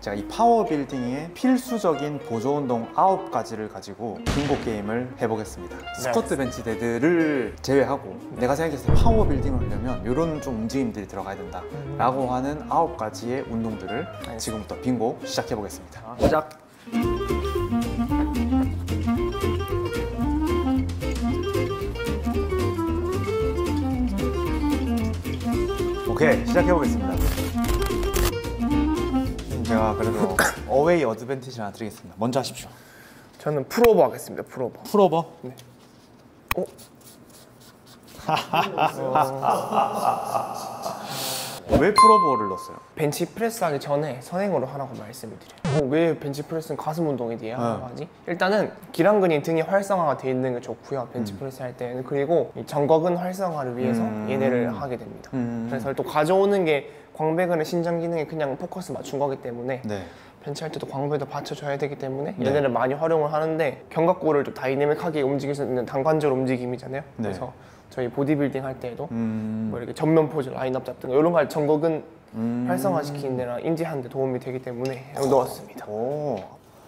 제가 이 파워빌딩의 필수적인 보조운동 9가지를 가지고 빙고 게임을 해보겠습니다. 스쿼트 벤치 데드를 제외하고 내가 생각했을 때 파워빌딩을 하려면 이런 좀 움직임들이 들어가야 된다 라고 하는 9가지의 운동들을 지금부터 빙고 시작해보겠습니다. 시작! 오케이, 시작해보겠습니다. 제가 그래도 어웨이 어드밴티지 하나 드리겠습니다. 먼저 하십시오. 저는 풀오버 하겠습니다. 풀오버. 풀오버? 네. 왜 풀오버를 넣었어요? 벤치프레스 하기 전에 선행으로 하라고 말씀을 드려요. 왜 벤치프레스는 가슴 운동에 대해 하지? 일단은 기랑근이 등에 활성화가 되어 있는 게 좋고요. 벤치프레스 할 때는. 그리고 이 정거근 활성화를 위해서 얘네를 하게 됩니다. 그래서 또 가져오는 게 광배근의 신장 기능에 그냥 포커스 맞춘 거기 때문에 벤치할 때도 광배도 받쳐줘야 되기 때문에 얘네를 많이 활용을 하는데 견갑골을 좀 다이내믹하게 움직일 수 있는 단관절 움직임이잖아요. 그래서 저희 보디빌딩 할 때에도 뭐 이렇게 전면 포즈, 라인업 잡등 이런 걸 정거근 활성화시키는 데나 인지하는 데 도움이 되기 때문에 넣었습니다. 오.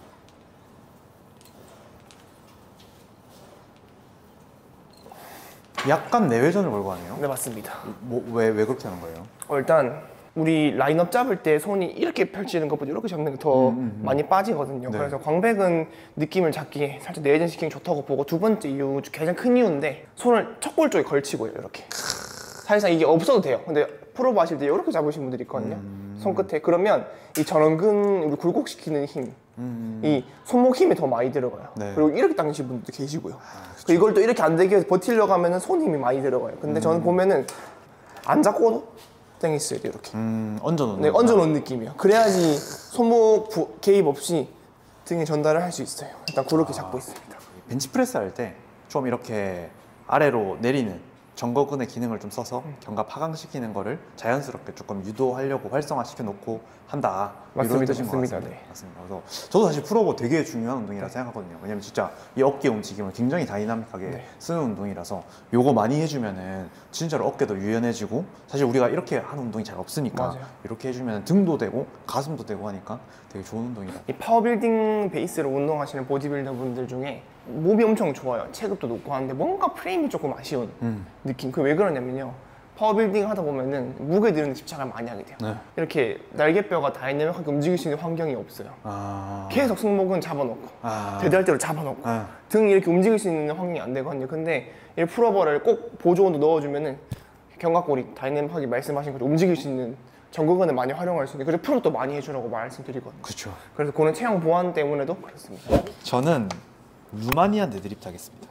약간 내외전을 걸고 하네요. 네, 맞습니다. 왜 그렇게 하는 거예요? 일단 우리 라인업 잡을 때 손이 이렇게 펼치는 것보다 이렇게 잡는 게 더 많이 빠지거든요. 그래서 광배근 느낌을 잡기에 살짝 내전시키는 게 좋다고 보고, 두 번째 이유, 가장 큰 이유인데 손을 척골 쪽에 걸치고요. 이렇게 사실상 이게 없어도 돼요. 근데 프로브 하실 때 이렇게 잡으신 분들이 있거든요. 손끝에. 그러면 이 전완근 우리 굴곡시키는 힘, 이 손목 힘이 더 많이 들어가요. 그리고 이렇게 당기신 분들도 계시고요. 이걸 또 이렇게 안 되게 해서 버티려고 하면 손 힘이 많이 들어가요. 근데 저는 보면은 안 잡고도 땡겼어야 돼요. 이렇게 얹어놓는. 네, 얹어놓은 느낌이에요. 그래야지 손목 개입 없이 등에 전달을 할 수 있어요. 일단 그렇게 잡고 있습니다. 벤치프레스 할 때 좀 이렇게 아래로 내리는 정거근의 기능을 좀 써서 견갑 하강시키는 거를 자연스럽게 조금 유도하려고 활성화시켜 놓고 한다. 이런 뜻인 것 같습니다. 네. 맞습니다. 그래서 저도 사실 풀오버 되게 중요한 운동이라 생각하거든요. 왜냐면 진짜 이 어깨 움직임을 굉장히 다이나믹하게 쓰는 운동이라서 요거 많이 해주면은 진짜로 어깨도 유연해지고, 사실 우리가 이렇게 하는 운동이 잘 없으니까 이렇게 해주면 등도 되고 가슴도 되고 하니까 되게 좋은 운동이다. 이 파워빌딩 베이스로 운동하시는 보디빌더 분들 중에 몸이 엄청 좋아요. 체급도 높고 하는데 뭔가 프레임이 조금 아쉬운 느낌. 그게 왜 그러냐면요, 파워빌딩 하다 보면은 무게 드는 데 집착을 많이 하게 돼요. 이렇게 날개뼈가 다이내믹하게 움직일 수 있는 환경이 없어요. 계속 승모근 잡아놓고 대달대로 잡아놓고 등 이렇게 움직일 수 있는 환경이 안 되거든요. 근데 이 풀오버를 꼭 보조원도 넣어주면은 견갑골이 다이내믹하게 말씀하신 것처럼 움직일 수 있는 정거근을 많이 활용할 수 있는, 그래서 풀업도 많이 해주라고 말씀드리거든요. 그렇죠. 그래서 그런 체형 보완 때문에도 그렇습니다. 저는 루마니안 데드리프트 하겠습니다.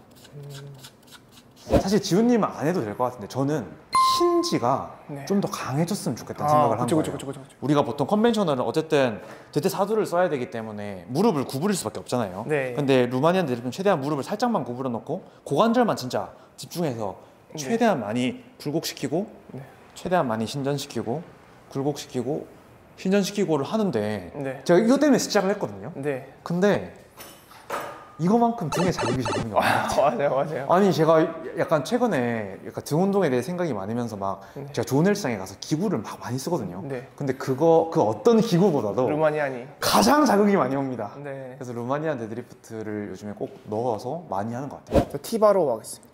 사실 지훈님은 안 해도 될 것 같은데 저는 힌지가 좀 더 강해졌으면 좋겠다는 생각을 한 거예요. 우리가 보통 컨벤셔널은 어쨌든 대퇴 사두를 써야 되기 때문에 무릎을 구부릴 수밖에 없잖아요. 근데 루마니안 데드리프트는 최대한 무릎을 살짝만 구부려 놓고 고관절만 진짜 집중해서 최대한 많이 굴곡시키고 최대한 많이 신전시키고 굴곡시키고 신전시키고를 하는데 제가 이것 때문에 시작을 했거든요. 근데 이거만큼 등에 자극이 적은 게 없는 것 같아요. 아니 제가 약간 최근에 약간 등 운동에 대해 생각이 많으면서 막 제가 좋은 헬스장에 가서 기구를 막 많이 쓰거든요. 근데 그 어떤 기구보다도 루마니안이 가장 자극이 많이 옵니다. 그래서 루마니안 데드리프트를 요즘에 꼭 넣어서 많이 하는 것 같아요. 저 티바로 하겠습니다.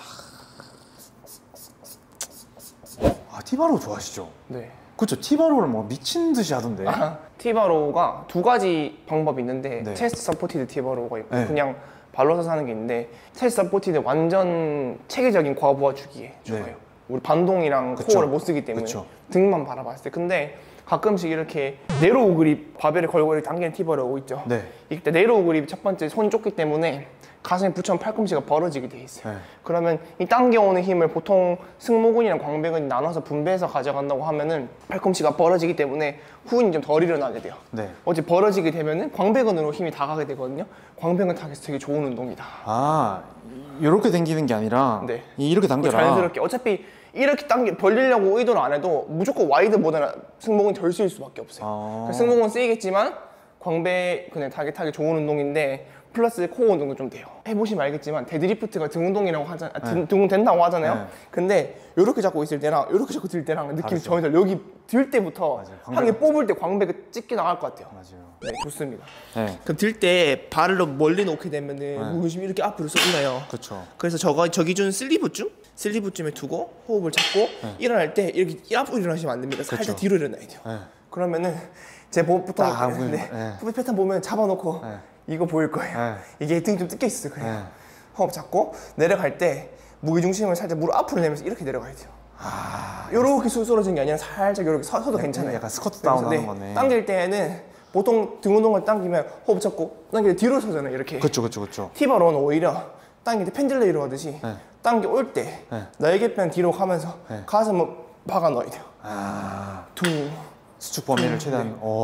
티바로 좋아하시죠? 네. 그렇죠. 티바로를 뭐 미친 듯이 하던데. 티바로가 두 가지 방법이 있는데 체스트 서포티드 티바로가 있고 그냥 발로 서서 하는 게 있는데, 체스트 서포티드 완전 체계적인 과부하 주기에 좋아요. 우리 반동이랑 코어를 못 쓰기 때문에 등만 바라봤을 때. 근데 가끔씩 이렇게 네로우 그립 바벨을 걸고 이렇게 당기는 티바로 있죠. 이때 네로우 그립 첫 번째 손이 좁기 때문에 가슴에 붙여면 팔꿈치가 벌어지게 돼 있어요. 그러면 이 당겨오는 힘을 보통 승모근이랑 광배근이 나눠서 분배해서 가져간다고 하면은 팔꿈치가 벌어지기 때문에 후근이 좀 덜 일어나게 돼요. 어제 벌어지게 되면은 광배근으로 힘이 다 가게 되거든요. 광배근 타기에서 되게 좋은 운동이다. 이렇게 당기는 게 아니라 이렇게 당겨라. 자연스럽게. 어차피 이렇게 벌리려고 의도를 안 해도 무조건 와이드보다는 승모근이 덜 쓰일 수밖에 없어요. 승모근 쓰이겠지만 광배근에 타기 좋은 운동인데, 플러스 코어 운동도 좀 돼요. 해보시면 알겠지만 데드리프트가 등 운동이라고 하잖아요. 등 운동 된다고 하잖아요. 근데 이렇게 잡고 있을 때랑 이렇게 잡고 들 때랑 느낌이 전혀 달라요. 여기 들 때부터 한 개 뽑을 때 광배가 찢겨 나갈 것 같아요. 맞아요. 네, 좋습니다. 그럼 들 때 발을 너무 멀리 놓게 되면은 무게중심이 이렇게 앞으로 쏠려요. 그렇죠. 그래서 저 기준 슬리브쯤에 두고 호흡을 잡고 일어날 때 이렇게 앞으로 일어나시면 안 됩니다. 살짝 뒤로 일어나야 돼요. 그러면은 제 보통 호흡 패턴 보면 잡아놓고 이거 보일 거예요. 이게 등이 좀 뜯겨 있어요. 그래요. 호흡 잡고 내려갈 때 무게 중심을 살짝 무릎 앞으로 내면서 이렇게 내려가야 돼요. 이렇게 쏠쏠해진 게 아니라 살짝 이렇게 서도 괜찮아요. 약간 스쿼트 다운 하는 거네. 당길 때는 보통 등 운동을 당기면 호흡 잡고 당길 때 뒤로 서잖아요. 이렇게. 그렇죠. 티바로는 오히려 당길 때 펜들레이로 하듯이 당겨 올 때 날개뼈는 뒤로 가면서 가슴을 박아 넣어야 돼요. 둥. 수축 범위를 최대한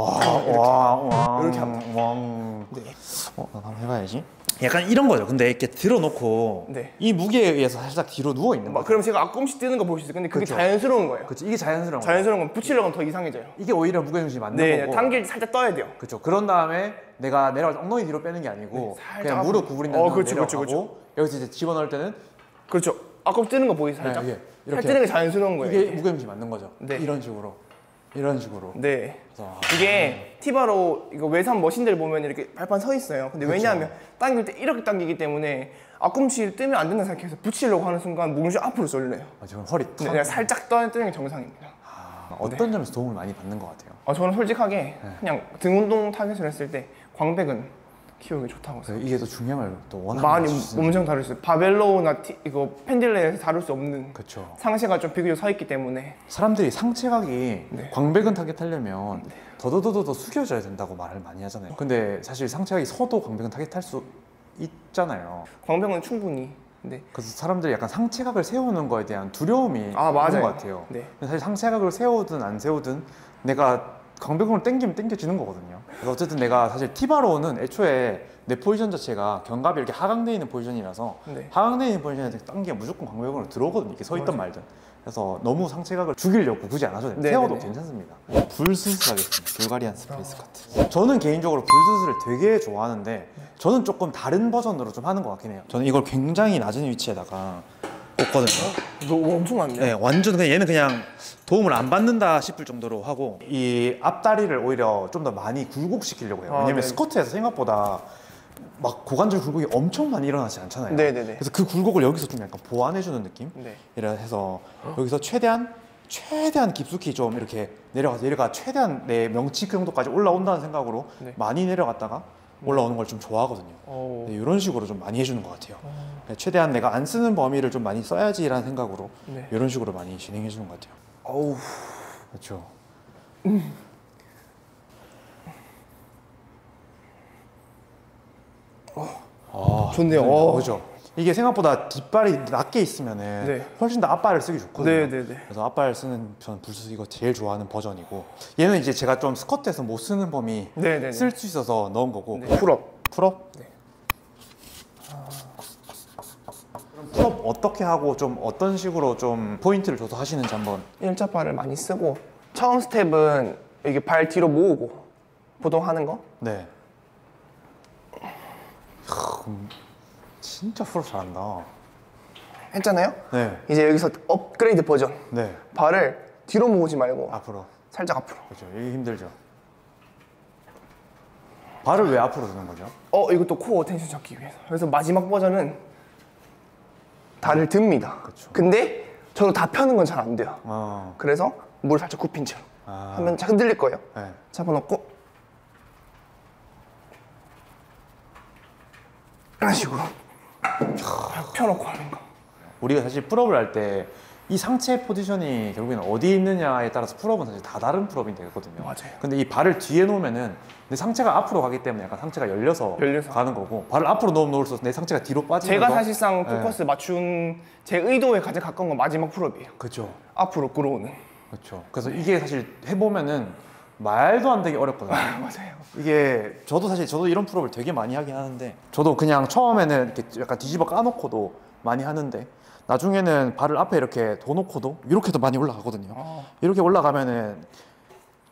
이렇게 합니다. 한번 해봐야지. 약간 이런 거죠. 근데 이렇게 들어놓고 이 무게에 의해서 살짝 뒤로 누워 있는 거. 그럼 제가 앞꿈치 뜨는 거 볼 수 있어요. 근데 그게 자연스러운 거예요. 그렇죠. 이게 자연스러운 거. 자연스러운 건 붙이려고 하면 더 이상해져요. 이게 오히려 무게 중심이 맞는 거고. 당길 때 살짝 떠야 돼요. 그렇죠. 그런 다음에 내가 내려갈 때 엉덩이 뒤로 빼는 게 아니고 그냥 무릎 구부린 다음에 내려가고 여기서 이제 집어넣을 때는 그렇죠. 앞꿈치 뜨는 거 보이세요? 살짝? 이렇게 뜨는 게 자연스러운 거예요. 이게 무게 중심이 맞는 거죠. 이런 식으로. 네. 이게 티바로 이거 외산 머신들 보면 이렇게 발판 서 있어요. 근데 왜냐하면 당길 때 이렇게 당기기 때문에 앞꿈치를 뜨면 안 된다고 생각해서 붙이려고 하는 순간 몸이 앞으로 쏠려요. 지금 허리 그냥 살짝 뜨는 게 정상입니다. 어떤 점에서 도움을 많이 받는 것 같아요? 저는 솔직하게 그냥 등 운동 타겟을 했을 때 광배근 키우기 좋다고 생각해요. 이게 더 중요한 걸 또 워낙 많이 엄청 다를 수 있어요. 바벨로우나 이거 펜딜레에서 다룰 수 없는 상체가 좀 비교적 서 있기 때문에 사람들이 상체각이 광배근 타겟하려면 더더더더 숙여져야 된다고 말을 많이 하잖아요. 근데 사실 상체각이 서도 광배근 타겟할 수 있잖아요. 광배근은 충분히. 그래서 사람들이 약간 상체각을 세우는 거에 대한 두려움이 있는 것 같아요. 사실 상체각을 세우든 안 세우든 내가 광배근을 당기면 당겨지는 거거든요. 그래서 어쨌든 내가 사실 티바로우는 애초에 내 포지션 자체가 견갑이 이렇게 하강되어 있는 포지션이라서 하강되어 있는 포지션에 당기면 무조건 광배근으로 들어오거든요. 이게 서 있든 말든. 그래서 너무 상체각을 죽이려고 굳이 안 하셔도 돼요. 세워도 괜찮습니다. 불수술 하겠습니다. 불가리안 스페이스 카트. 저는 개인적으로 불수술을 되게 좋아하는데 저는 조금 다른 버전으로 좀 하는 것 같긴 해요. 저는 이걸 굉장히 낮은 위치에다가 꽂거든요. 너 엄청 많네. 네, 완전 그냥 얘는 그냥 도움을 안 받는다 싶을 정도로 하고 이 앞다리를 오히려 좀 더 많이 굴곡시키려고 해요. 왜냐면 스쿼트에서 생각보다 막 고관절 굴곡이 엄청 많이 일어나지 않잖아요. 그래서 그 굴곡을 여기서 좀 약간 보완해주는 느낌? 이라 해서 여기서 최대한 깊숙이 좀 이렇게 내려가 최대한 내 명치 정도까지 올라온다는 생각으로 많이 내려갔다가 올라오는 걸 좀 좋아하거든요. 이런 식으로 좀 많이 해주는 것 같아요. 최대한 내가 안 쓰는 범위를 좀 많이 써야지라는 생각으로 이런 식으로 많이 진행해 주는 것 같아요. 어우, 그렇죠. 좋네요. 그렇죠. 이게 생각보다 뒷발이 낮게 있으면은 훨씬 더 앞발을 쓰기 좋거든요. 그래서 앞발 쓰는 저는 불수술 이거 제일 좋아하는 버전이고 얘는 이제 제가 좀 스쿼트에서 못 쓰는 범위 쓸 수 있어서 넣은 거고. 풀업. 그럼 풀업 어떻게 하고 좀 어떤 식으로 좀 포인트를 줘서 하시는지 한번. 일자발을 많이 쓰고 처음 스텝은 이게 발 뒤로 모으고 보통 하는 거. 진짜 풀업 잘한다. 했잖아요? 이제 여기서 업그레이드 버전. 발을 뒤로 모으지 말고 앞으로. 살짝 앞으로. 그렇죠. 이게 힘들죠. 발을 왜 앞으로 두는 거죠? 이것도 코어 텐션 잡기 위해서. 그래서 마지막 버전은 다리를 듭니다. 근데 저도 다 펴는 건 잘 안 돼요. 그래서 물을 살짝 굽힌 채로 하면 흔들릴 거예요. 잡아놓고 이런 식으로 펴놓고 하는 거. 우리가 사실 풀업을 할 때 이 상체 포지션이 결국에는 어디 있느냐에 따라서 풀업은 사실 다 다른 풀업이 되거든요. 근데 이 발을 뒤에 놓으면은 내 상체가 앞으로 가기 때문에 약간 상체가 열려서 가는 거고, 발을 앞으로 놓을수록 내 상체가 뒤로 빠지면서 제가 사실상 포커스 맞춘 제 의도에 가장 가까운 건 마지막 풀업이에요. 그렇죠. 앞으로 끌어오는. 그렇죠. 그래서 이게 사실 해보면은 말도 안 되게 어렵거든요. 맞아요. 이게 저도 이런 풀업을 되게 많이 하긴 하는데, 저도 그냥 처음에는 이렇게 약간 뒤집어 까놓고도 많이 하는데 나중에는 발을 앞에 이렇게 둬놓고도 이렇게도 많이 올라가거든요. 이렇게 올라가면은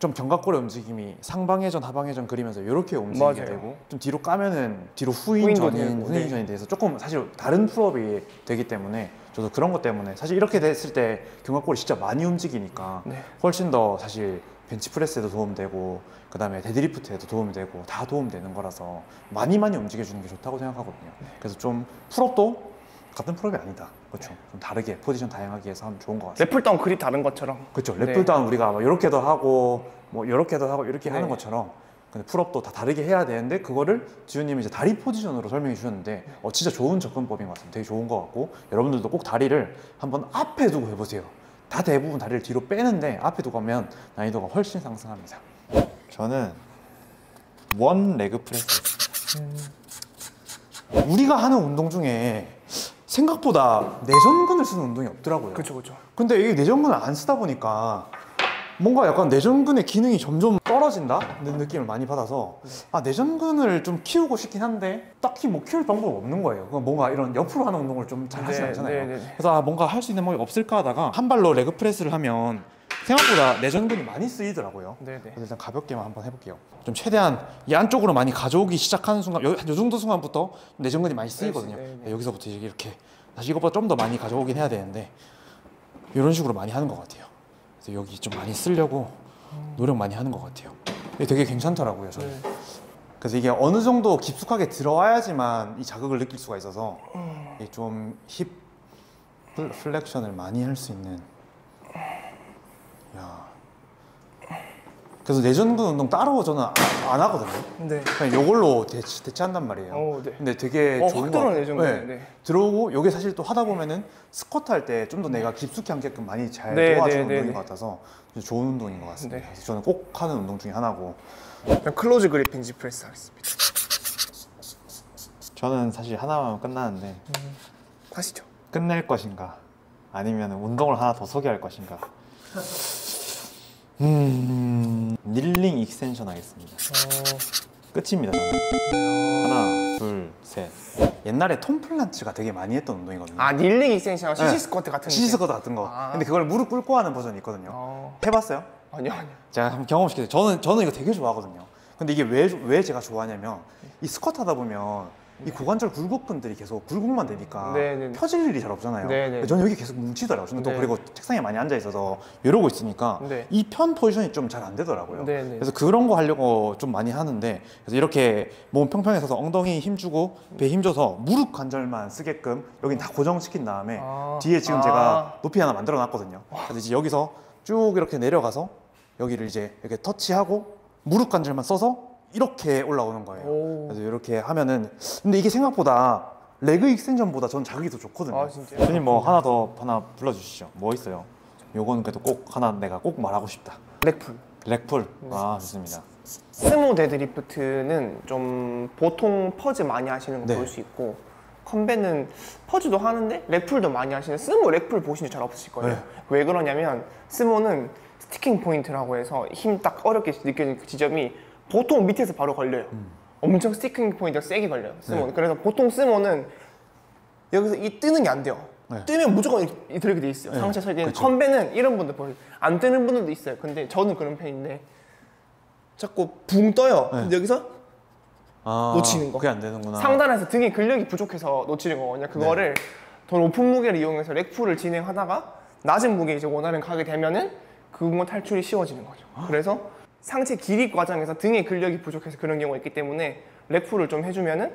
좀 견갑골의 움직임이 상방회전, 하방회전 그리면서 이렇게 움직이게 맞아요. 되고 좀 뒤로 까면은 뒤로 후인 전인, 후인 전이 돼서 조금 사실 다른 풀업이 되기 때문에 저도 그런 것 때문에 사실 이렇게 됐을 때 견갑골이 진짜 많이 움직이니까 훨씬 더 사실 벤치프레스에도 도움되고 그 다음에 데드리프트에도 도움이 되고 다 도움되는 거라서 많이 움직여주는 게 좋다고 생각하거든요. 그래서 좀 풀업도 같은 풀업이 아니다. 그렇죠. 좀 다르게 포지션 다양하게 해서 하면 좋은 것 같습니다. 랩풀다운 그립 다른 것처럼. 그렇죠. 랩풀다운 우리가 뭐 이렇게도 하고 뭐 이렇게도 하고 이렇게 하는 것처럼 근데 풀업도 다 다르게 해야 되는데 그거를 지훈님이 이제 다리 포지션으로 설명해 주셨는데 진짜 좋은 접근법인 것 같습니다. 되게 좋은 것 같고 여러분들도 꼭 다리를 한번 앞에 두고 해보세요. 다 대부분 다리를 뒤로 빼는데 앞에 두고 하면 난이도가 훨씬 상승합니다. 저는 원 레그 프레스. 우리가 하는 운동 중에 생각보다 내전근을 쓰는 운동이 없더라고요. 그렇죠, 그렇죠. 근데 이게 내전근을 안 쓰다 보니까 뭔가 약간 내전근의 기능이 점점 떨어진다는 느낌을 많이 받아서 내전근을 좀 키우고 싶긴 한데 딱히 뭐 키울 방법이 없는 거예요. 뭔가 이런 옆으로 하는 운동을 좀 잘 하지 않잖아요. 그래서 뭔가 할 수 있는 방법이 없을까 하다가 한 발로 레그 프레스를 하면 생각보다 내전근이 많이 쓰이더라고요. 그래서 일단 가볍게만 한번 해볼게요. 좀 최대한 이 안쪽으로 많이 가져오기 시작하는 순간, 요 정도 순간부터 내전근이 많이 쓰이거든요. 여기서부터 이렇게 다시 이것보다 좀 더 많이 가져오긴 해야 되는데 이런 식으로 많이 하는 것 같아요. 그래서 여기 좀 많이 쓰려고 노력 많이 하는 것 같아요. 이게 되게 괜찮더라고요, 저는. 그래서 이게 어느 정도 깊숙하게 들어와야지만 이 자극을 느낄 수가 있어서 좀 힙 플렉션을 많이 할 수 있는. 그래서 내전근 운동 따로 저는 안 하거든요. 그냥 이걸로 대체한단 말이에요. 근데 되게 좋은 거 같아요. 들어오고 여기 사실 또 하다 보면은 스쿼트 할 때 좀 더 내가 깊숙이 하게끔 많이 잘 도와주는 운동인 것 같아서 좋은 운동인 것 같습니다. 그래서 저는 꼭 하는 운동 중에 하나고. 클로즈 그립 벤치 프레스 하겠습니다. 저는 사실 하나만 끝나는데 하시죠. 끝낼 것인가 아니면 운동을 하나 더 소개할 것인가. 닐링 익스텐션 하겠습니다. 끝입니다. 저는. 하나, 둘, 셋. 옛날에 톰 플란츠가 되게 많이 했던 운동이거든요. 닐링 익스텐션, CC 스쿼트 같은 거. CC 스쿼트 같은 거. 근데 그걸 무릎 꿇고 하는 버전이 있거든요. 해봤어요? 아니요. 제가 한번 경험시켜드릴게요. 저는 이거 되게 좋아하거든요. 근데 이게 왜 제가 좋아하냐면 이 스쿼트 하다 보면 이 고관절 굴곡근들이 계속 굴곡만 되니까 펴질 일이 잘 없잖아요. 저는 여기 계속 뭉치더라고요. 저는 또 그리고 책상에 많이 앉아 있어서 이러고 있으니까 이 편 포지션이 좀 잘 안 되더라고요. 그래서 그런 거 하려고 좀 많이 하는데 그래서 이렇게 몸 평평히 서서 엉덩이 힘주고 배에 힘줘서 무릎 관절만 쓰게끔 여긴 다 고정시킨 다음에 뒤에 지금 제가 높이 하나 만들어 놨거든요. 그래서 이제 여기서 쭉 이렇게 내려가서 여기를 이제 이렇게 터치하고 무릎 관절만 써서 이렇게 올라오는 거예요. 그래서 이렇게 하면은 근데 이게 생각보다 레그 익스텐션보다 전 자극이 더 좋거든요. 진짜요? 선생님 뭐 하나 불러주시죠. 뭐 있어요? 요거는 그래도 꼭 하나 내가 꼭 말하고 싶다. 렉풀. 좋습니다. 스모 데드리프트는 좀 보통 퍼즈 많이 하시는 거 볼 수 있고 컴뱃은 퍼즈도 하는데 렉풀도 많이 하시는 스모 렉풀 보신 적 잘 없으실 거예요. 왜 그러냐면 스모는 스티킹 포인트라고 해서 힘 딱 어렵게 느껴지는 그 지점이 보통 밑에서 바로 걸려요. 엄청 스티킹 포인트가 세게 걸려요. 스모는. 그래서 보통 스모는 여기서 이 뜨는 게 안 돼요. 뜨면 무조건 이렇게 돼 있어요. 상체 설계는. 컴뱃은 이런 분들 보세요. 안 뜨는 분들도 있어요. 근데 저는 그런 편인데 자꾸 붕 떠요. 근데 여기서 놓치는 거. 그게 안 되는구나. 상단에서 등에 근력이 부족해서 놓치는 거거든요. 그거를 더 높은 무게를 이용해서 렉풀을 진행하다가 낮은 무게 이제 원하는 가게 되면은 그거 탈출이 쉬워지는 거죠. 그래서 상체 길이 과정에서 등의 근력이 부족해서 그런 경우가 있기 때문에 렉풀을 좀 해주면은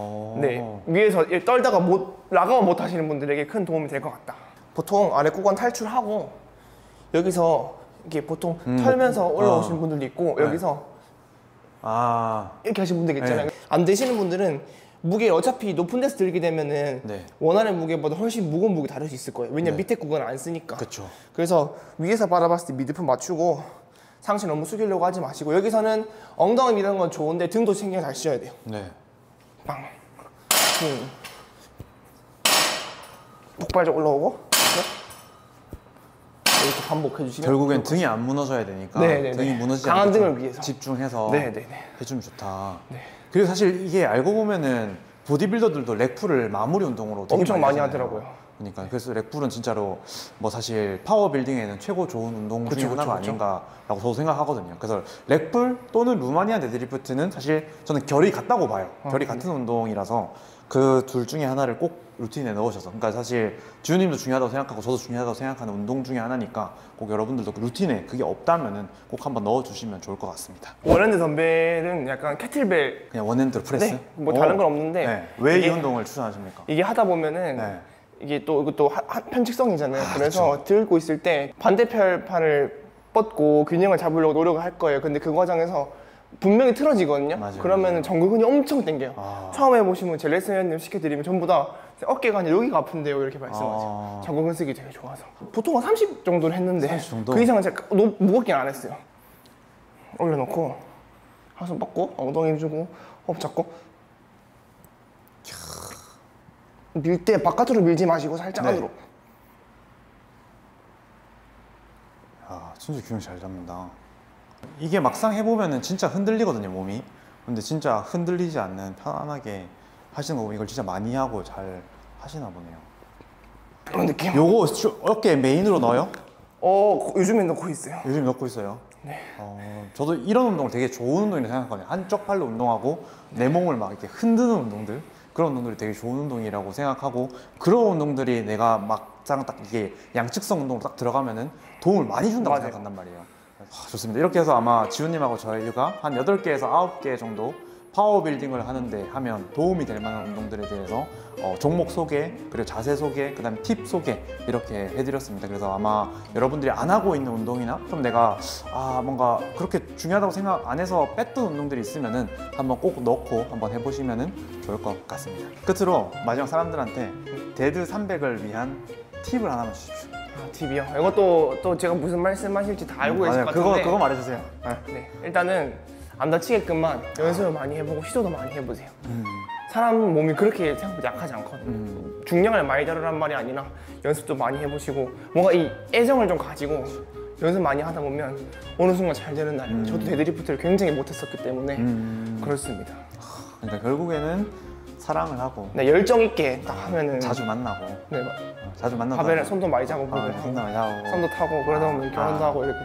위에서 떨다가 락아웃 못 하시는 분들에게 큰 도움이 될 것 같다. 보통 아래 구간 탈출하고 여기서 이렇게 보통 털면서 올라오시는 분들도 있고 여기서 이렇게 하시는 분들 있잖아요. 안 되시는 분들은 무게 어차피 높은 데서 들게 되면은 원하는 무게보다 훨씬 무거운 무게 다룰 수 있을 거예요. 왜냐면 밑에 구간을 안 쓰니까. 그래서 위에서 바라봤을 때 미드품 맞추고 상체 너무 숙이려고 하지 마시고 여기서는 엉덩이 미는 건 좋은데 등도 신경 잘 쓰셔야 돼요. 빵, 폭발적 올라오고 이렇게 반복해 주시면 결국엔 등이 안 무너져야 되니까 등이 무너지지 강한 않게 등을 위해서 집중해서 해주면 좋다. 그리고 사실 이게 알고 보면은 보디빌더들도 렉풀을 마무리 운동으로 되게 엄청 많이 하잖아요. 하더라고요. 그러니까 그래서 렉풀은 진짜로 뭐 사실 파워빌딩에는 최고 좋은 운동 중에 하나가 아닌가라고 저도 생각하거든요. 그래서 렉풀 또는 루마니아 데드리프트는 사실 저는 결이 같다고 봐요. 결이 같은 운동이라서 그 둘 중에 하나를 꼭 루틴에 넣으셔서, 그러니까 사실 지훈님도 중요하다고 생각하고 저도 중요하다고 생각하는 운동 중에 하나니까 꼭 여러분들도 그 루틴에 그게 없다면은 꼭 한번 넣어주시면 좋을 것 같습니다. 원핸드 덤벨은 약간 캐틀벨, 그냥 원핸드 프레스? 네, 뭐 다른 건 없는데. 네. 왜 이 운동을 추천하십니까? 이게 하다 보면은 네. 이게 또 이것도 편측성이잖아요. 그래서 그쵸. 들고 있을 때 반대팔을 뻗고 균형을 잡으려고 노력을 할 거예요. 근데 그 과정에서 분명히 틀어지거든요. 그러면 정근근이 엄청 당겨요. 처음 해보시면 제 레슨님 시켜드리면 전부 다 어깨가 아니라 여기가 아픈데요 이렇게 말씀하세요. 정근근 쓰기 되게 좋아서 보통 한 30 정도를 했는데 30 정도? 그 이상은 제가 너무 무겁게는 안 했어요. 올려놓고 가슴 뻗고 엉덩이 주고 호흡 잡고 밀 때 바깥으로 밀지 마시고 살짝 안으로. 아, 진짜 균형 잘 잡는다. 이게 막상 해보면은 진짜 흔들리거든요, 몸이. 근데 진짜 흔들리지 않는 편안하게 하시는 거 보면 이걸 진짜 많이 하고 잘 하시나 보네요. 그런 느낌. 요거 어깨 메인으로 넣어요? 요즘엔 넣고 있어요. 요즘 넣고 있어요? 네. 저도 이런 운동을 되게 좋은 운동이라고 생각하거든요. 한쪽 팔로 운동하고 내 몸을 막 이렇게 흔드는 운동들, 그런 운동들이 되게 좋은 운동이라고 생각하고, 그런 운동들이 내가 막상 딱 이게 양측성 운동으로 딱 들어가면은 도움을 많이 준다고 생각한단 말이에요. 좋습니다. 이렇게 해서 아마 지훈님하고 저희가 한 8개에서 9개 정도 파워빌딩을 하는데 하면 도움이 될 만한 운동들에 대해서 종목 소개, 그리고 자세 소개, 그 다음에 팁 소개 이렇게 해드렸습니다. 그래서 아마 여러분들이 안 하고 있는 운동이나 좀 내가 뭔가 그렇게 중요하다고 생각 안 해서 뺐던 운동들이 있으면은 한번 꼭 넣고 한번 해보시면은 좋을 것 같습니다. 끝으로 마지막 사람들한테 데드 300을 위한 팁을 하나만 주십시오. 팁이요? 이것도 또 제가 무슨 말씀하실지 다 알고 계실 것 같은데 그거 말해주세요. 네. 일단은 안 다치게끔만 연습을 많이 해보고 시도도 많이 해보세요. 사람 몸이 그렇게 생각보다 약하지 않거든요. 중량을 많이 다루란 말이 아니라 연습도 많이 해보시고 뭔가 이 애정을 좀 가지고 연습 많이 하다 보면 어느 순간 잘 되는 날이에요. 저도 데드리프트를 굉장히 못했었기 때문에 그렇습니다. 그러니까 결국에는 사랑을 하고 열정 있게 딱 하면은 자주 만나고 자주 만나고 밥에 손도 많이 잡고 손도 많이 잡고 손도 타고 그러다 보면 결혼도 하고 이렇게.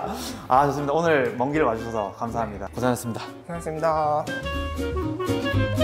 좋습니다. 오늘 먼 길 와주셔서 감사합니다. 고생하셨습니다. 고생하셨습니다.